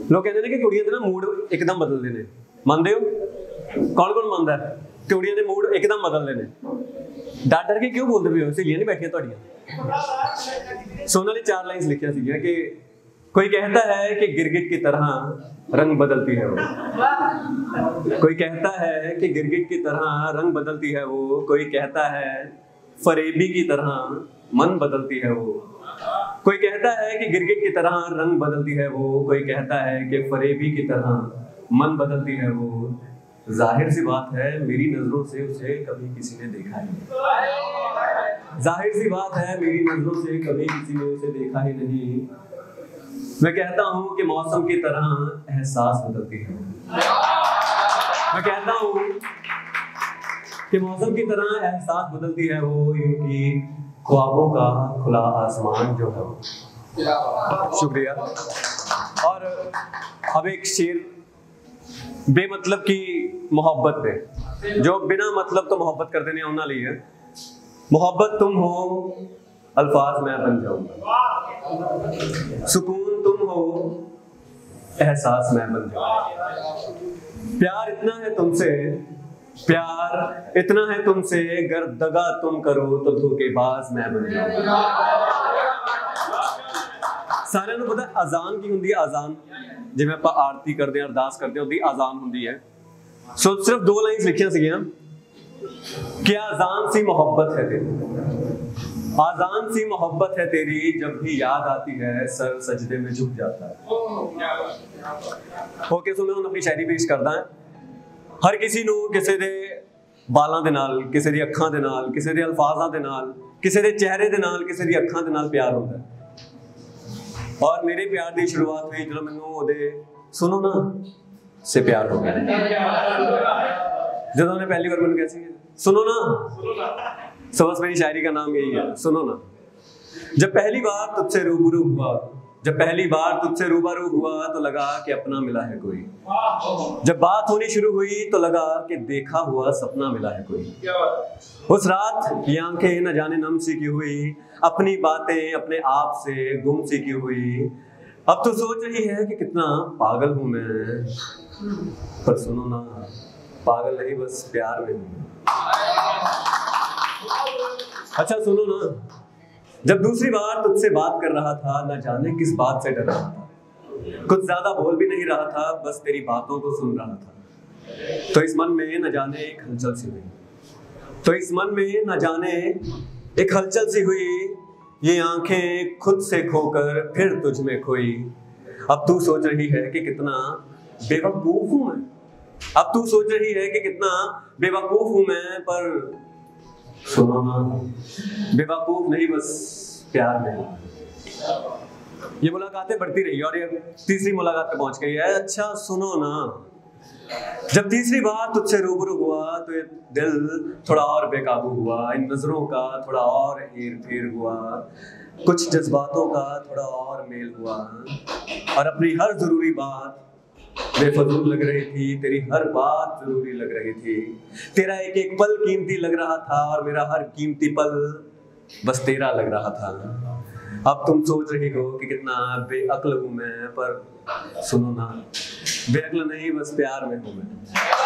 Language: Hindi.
लोग कहते हैं कि कुड़ियां दे ना मूड एकदम बदलते हैं, मानते हो? कौन कौन मानता है कुड़ियां दे मूड एकदम बदलते हैं? डर डर के क्यों बोलते पे हो? सहेलियां नहीं बैठियां तुहाडियां? सोना ने 4 लाइन्स लिखिया सी कि कोई कहता है कि गिरगिट की तरह रंग बदलती है वो, कोई कहता है कि गिरगिट की तरह रंग बदलती है वो, कोई कहता है फरेबी की तरह मन बदलती है वो, कोई कहता है कि गिरगिट की तरह रंग बदलती है वो, कोई कहता है कि फरेबी की तरह मन बदलती है वो। जाहिर सी बात है मेरी नजरों से उसे कभी किसी ने देखा ही नहीं, जाहिर सी बात है मेरी नजरों से कभी किसी ने उसे देखा ही नहीं। मैं कहता हूँ कि मौसम की तरह एहसास बदलती है, मैं कहता हूँ कि मौसम की तरह एहसास बदलती है वो, क्योंकि ख्वाबों का खुला आसमान जो है वो। शुक्रिया। और अब एक शेर बेमतलब की मोहब्बत पे, जो बिना मतलब तो मोहब्बत कर देने होना ली है। मोहब्बत तुम हो, अल्फाज मैं बन जाऊंगा, सुकून तुम हो, एहसास मैं बन जाऊंगा। प्यार इतना है तुमसे, प्यार इतना है तुमसे, गर दगा तुम करो तो धोखेबाज मैं बन जाऊंगा। सारे नूं पता अजान की हुंदी है? अजान जिवें आपां आरती करते हैं, अरदास करते हैं, उहदी अजान हुंदी है। सो सिर्फ 2 लाइन्स लिखियां सीगियां कि अजान सी मोहब्बत है तेरी, आजान सी मोहब्बत है तेरी, जब भी याद आती है सर सजदे में झुक जाता है। ओके, सो मैं हुण अपनी शायरी पेश करदा हां। हर किसी नूं किसी दे बालां दे नाल, किसी दी अखां दे नाल, किसी दे अल्फाजां दे नाल, किसी दे चेहरे दे नाल, किसी दी अखां दे नाल प्यार हुंदा है। और मेरे प्यार की शुरुआत हुई जो मैनू ओदे सुनो ना से प्यार हो गया। जब उन्होंने पहली बार मैंने कैसे सुनो ना, सो बस मेरी शायरी का नाम यही है, सुनो ना। जब पहली बार तुझसे रूबरू हुआ, जब पहली बार तुझसे रूबरू हुआ तो लगा कि अपना मिला है कोई, जब बात होनी शुरू हुई तो लगा कि देखा हुआ सपना मिला है कोई। उस रात ये आंखें न जाने नम सी की हुई, अपनी बातें अपने आप से गुम सी की हुई। अब तो सोच रही है कि कितना पागल हूं मैं, पर सुनो ना, पागल नहीं बस प्यार में हूं। अच्छा सुनो ना, जब दूसरी बार तुझसे बात कर रहा था, न जाने किस बात से डर रहा था, कुछ ज्यादा बोल भी नहीं रहा था, बस तेरी बातों को सुन रहा था। तो इस मन में न जाने एक हलचल सी हुई, तो इस मन में न जाने एक हलचल सी हुई, ये आंखें खुद से खोकर फिर तुझ में खोई। अब तू सोच रही है कि कितना बेवकूफ हूं मैं, अब तू सोच रही है कि कितना बेवकूफ हूं मैं, पर सुनो ना, बेवकूफ नहीं बस प्यार में। ये मुलाकातें बढ़ती रही और ये तीसरी मुलाकात पे पहुंच गई है। अच्छा सुनो ना, जब तीसरी बार तुझसे रूबरू हुआ तो ये दिल थोड़ा और बेकाबू हुआ, इन नजरों का थोड़ा और हेर फेर हुआ, कुछ जज्बातों का थोड़ा और मेल हुआ, और अपनी हर जरूरी बात बेफजूल लग रही थी, तेरी हर बात जरूरी लग रही थी। तेरा एक एक पल कीमती लग रहा था और मेरा हर कीमती पल बस तेरा लग रहा था। अब तुम सोच रही हो कि कितना बेअक्ल हूं मैं, पर सुनो ना, बेअक्ल नहीं बस प्यार में हूं मैं।